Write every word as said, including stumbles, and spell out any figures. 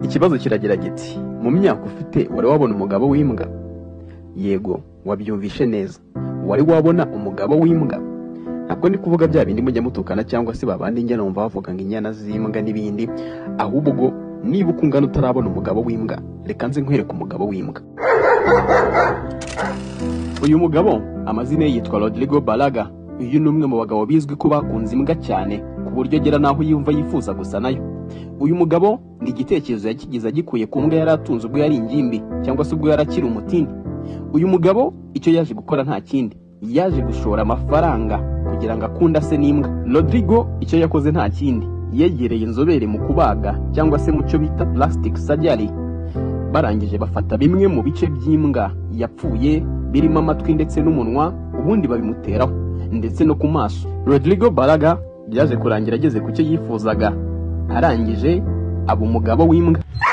Ikibazo kiragira giti, mu myaka ufite wari wabona umugabo w'imbwa? Yego, wabyumvishe neza. Wari wabona umugabo w'imbwa? Ntabwo ndi kuvuga bya bindi mujya mutukana cyangwa se babandi njye numva bavuga ngo inyana z'imbwa n'ibindi, ahubwo niba ukungana utarabona umugabo w'imbwa, reka nze nkwereke umugabo w'imbwa. Uyu mugabo amazina ye yitwa Rodrigo Balaga. Uyu ni umwe mu bagabo bizwi ko bakunze imbwa cyane ku buryo agera naho yumva yifuza gusa nayo. Uyu mugabo ni igitekerezo yakigize agikuye ku mbwa yari atunze ubwo yari ingimbi cyangwa se ubwo yari akiri umutindi. Uyu mugabo icyo yaje gukora nta kindi, yaje gushora amafaranga kugira ngo akunda se n'imbwa. Rodrigo icyo yakoze nta kindi, yegereye inzobere mu kubaga cyangwa se mu cyo bita plastic surgery. Barangije bafata bimwe mu bice by'imbwa yapfuye birimo amatwi ndetse n'umunwa, ubundi babimuteraho ndetse no ku maso. Rodrigo Balaga byaje kurangira ageze ku cyo yifuzaga, arangije aba umugabo w'imbwa.